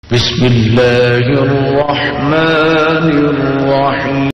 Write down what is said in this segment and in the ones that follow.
بسم اللہ الرحمن الرحیم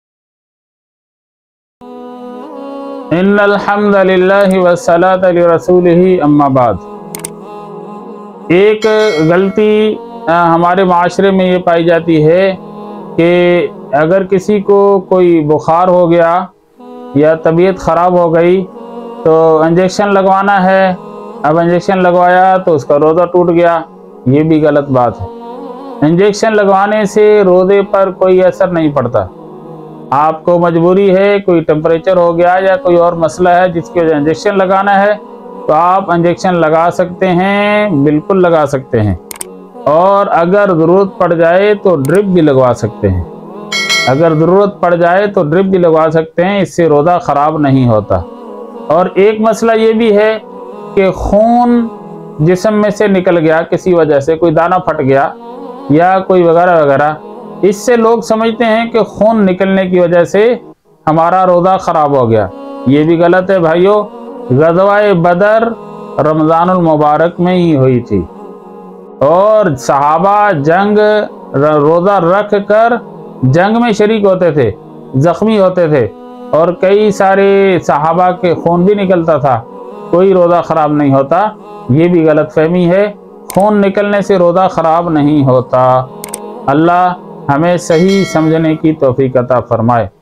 ان الحمد للہ والصلاۃ لرسولہ اما بعد۔ ایک غلطی ہمارے معاشرے میں یہ پائی جاتی ہے کہ اگر کسی کو کوئی بخار ہو گیا یا طبیعت خراب ہو گئی تو انجیکشن لگوانا ہے، اب انجیکشن لگوایا تو اس کا روزہ ٹوٹ گیا۔ یہ بھی غلط بات ہے۔ انجیکشن لگوانے سے روزے پر کوئی اثر نہیں پڑتا۔ آپ کو مجبوری ہے، کوئی ٹمپریچر ہو گیا یا کوئی اور مسئلہ ہے جس کی وجہ انجیکشن لگانا ہے تو آپ انجیکشن لگا سکتے ہیں، بالکل لگا سکتے ہیں، اور اگر ضرورت پڑ جائے تو ڈرپ بھی لگوا سکتے ہیں۔ اگر ضرورت پڑ جائے تو ڈرپ بھی لگوا سکتے ہیں، اس سے روزہ خراب نہیں ہوتا۔ اور ایک مسئلہ یہ بھی ہے کہ خون جسم میں سے نکل گیا کسی وجہ سے، کوئی دانہ پھٹ گیا یا کوئی وغیرہ وغیرہ، اس سے لوگ سمجھتے ہیں کہ خون نکلنے کی وجہ سے ہمارا روزہ خراب ہو گیا۔ یہ بھی غلط ہے بھائیو۔ غزوہ بدر رمضان المبارک میں ہی ہوئی تھی اور صحابہ جنگ روزہ رکھ کر جنگ میں شریک ہوتے تھے، زخمی ہوتے تھے، اور کئی سارے صحابہ کے خون بھی نکلتا تھا، کوئی روزہ خراب نہیں ہوتا۔ یہ بھی غلط فہمی ہے، خون نکلنے سے روزہ خراب نہیں ہوتا۔ اللہ ہمیں صحیح سمجھنے کی توفیق عطا فرمائے۔